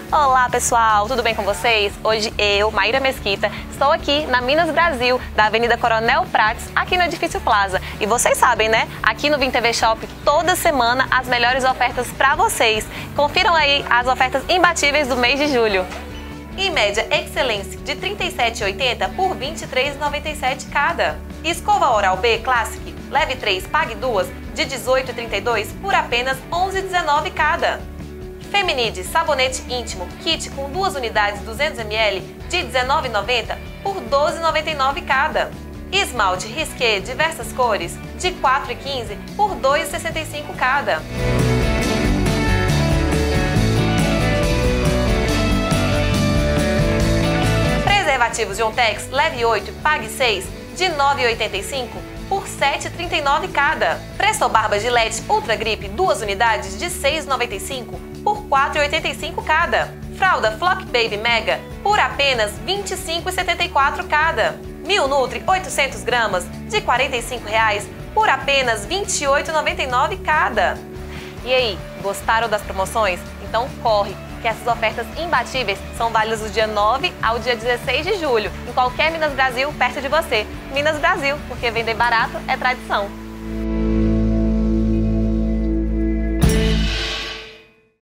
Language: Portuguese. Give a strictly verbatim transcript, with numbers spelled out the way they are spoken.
Olá pessoal, tudo bem com vocês? Hoje eu, Maíra Mesquita, estou aqui na Minas Brasil, da Avenida Coronel Prates, aqui no Edifício Plaza. E vocês sabem, né? Aqui no Vim T V Shop, toda semana as melhores ofertas para vocês. Confiram aí as ofertas imbatíveis do mês de julho. Em média, Excelência de trinta e sete reais e oitenta centavos por vinte e três reais e noventa e sete centavos cada. Escova Oral B Classic, leve três, pague duas, de dezoito reais e trinta e dois centavos por apenas onze reais e dezenove centavos cada. Feminide Sabonete Íntimo Kit com duas unidades duzentos mililitros de dezenove reais e noventa centavos por doze reais e noventa e nove centavos cada. Esmalte Risqué diversas cores de quatro reais e quinze centavos por dois reais e sessenta e cinco centavos cada. Preservativos Jontex leve oito, pague seis, de nove reais e oitenta e cinco centavos por sete reais e trinta e nove centavos cada. Presto Barba Gillette Ultra Grip duas unidades de seis reais e noventa e cinco centavos por quatro reais e oitenta e cinco centavos cada. Fralda Flock Baby Mega por apenas vinte e cinco reais e setenta e quatro centavos cada. Mil Nutri oitocentos gramas de quarenta e cinco reais por apenas vinte e oito reais e noventa e nove centavos cada. E aí, gostaram das promoções? Então corre, que essas ofertas imbatíveis são válidas do dia nove ao dia dezesseis de julho, em qualquer Minas Brasil perto de você. Minas Brasil, porque vender barato é tradição.